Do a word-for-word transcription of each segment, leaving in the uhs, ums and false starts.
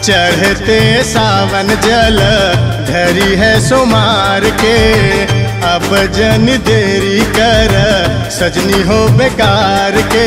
चढ़ते सावन जल धरी है सुमार के, अब जन देरी कर सजनी हो बेकार के।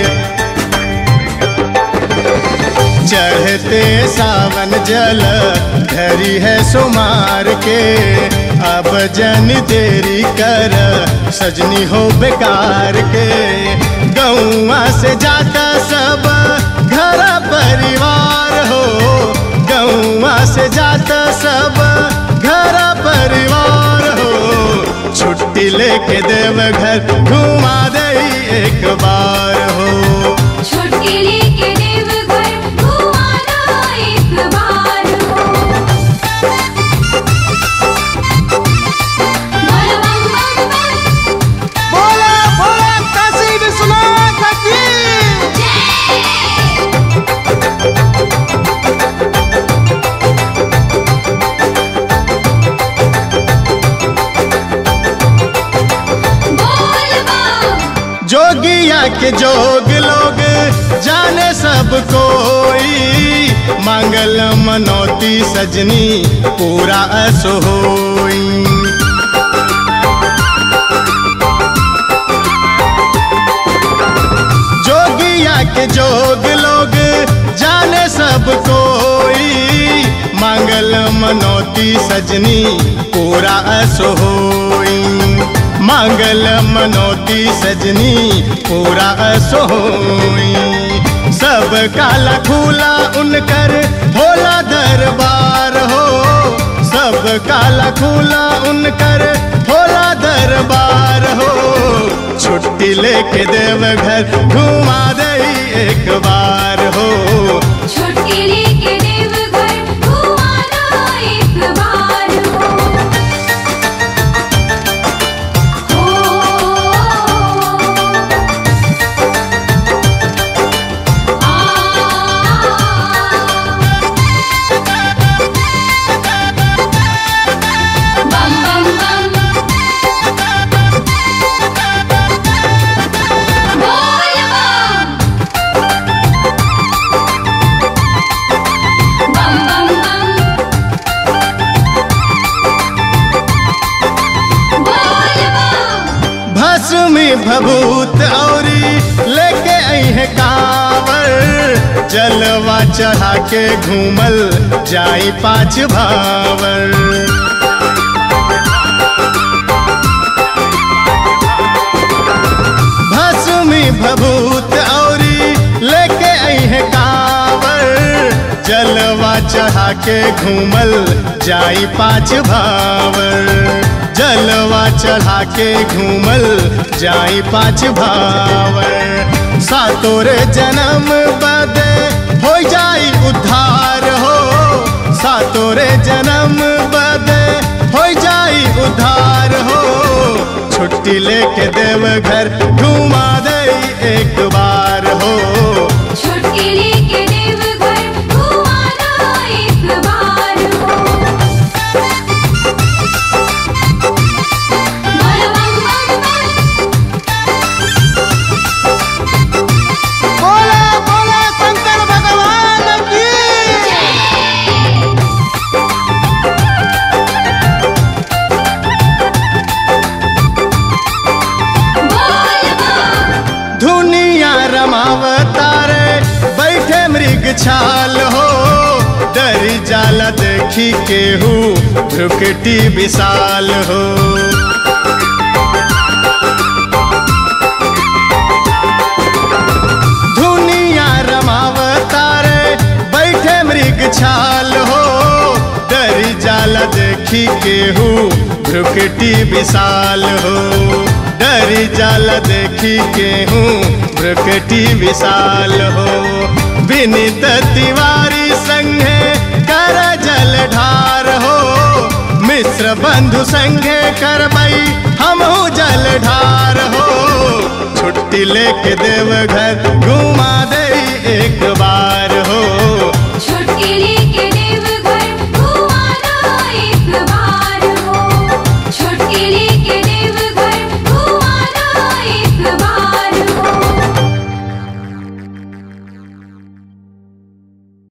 चढ़ते सावन जल धरी है सुमार के, अब जन देरी कर सजनी हो बेकार के। गौआ से जाता सब घर परिवार हो, गौआ से जाता सब घर परिवार हो। छुट्टी लेके देवघर घुमा दे एक बार हो, छुट्टी लेके देवघर घुमा दो एक बार हो। बोल बम बम बम, बोला बोला काशी विश्वनाथ की जोगिया के जोग लोग जाने सब कोई, मंगल मनोती सजनी पूरा असो होई। जोगिया के जोग लोग जाने सब कोई, मंगल मनोती सजनी पूरा असो होई। मंगल मनोती सजनी पूरा सोई। सब काला खूला उनकर भोला दरबार हो, सब काला खूला उनकर भोला दरबार हो। छुट्टी लेके देवघर घुमा दे एक बार हो, छुट्टी लेके देवघर घुमा दो एक बार हो। भभूत औरी लेके आई है कांवर, जलवा चढ़ा के घूमल जाई पाँच भावर। भस्मी भभूत औरी लेके आई है कांवर, जलवा चढ़ा के घूमल जाई पाँच भावर। जलवा चढ़ा के घूमल जाई पाँच भावर। सातोरे जन्म बदे हो जाई उद्धार हो, सातोरे जन्म बदे हो जाई उद्धार हो। छुट्टी लेके देवघर घुमा दे एक बार हो, छुट्टी लेके देवघर घुमा दो एक बार हो। बोल बम बम बम, बोला बोला शंकर भगवान की बोल बम दुनिया रमावतारे बैठे मृग छाल हो। डरी जाला देखी केहू भ्रुकटी विशाल हो। दुनिया रमावतारे बैठे मृग छाल हो। डरी जाला देखी केहू भ्रुकटी विशाल हो। डरी जाला देखी केहू भ्रुकटी विशाल हो। विनीत तिवारी संगे कर जल ढार हो। मिश्र बंधु संगे करबई हमहू जल ढार हो। छुट्टी लेके देवघर घुमा दे एक